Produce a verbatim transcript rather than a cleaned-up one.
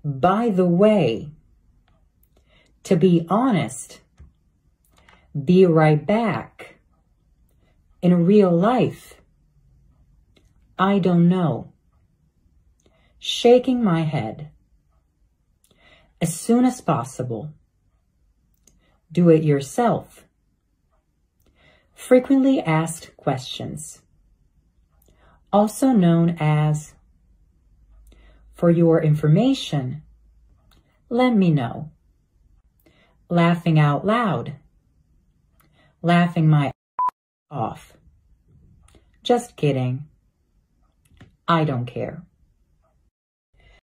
By the way. To be honest. Be right back. In real life. I don't know. Shaking my head. As soon as possible. Do it yourself. Frequently asked questions. Also known as, for your information, let me know. Laughing out loud. Laughing my off. Just kidding. I don't care.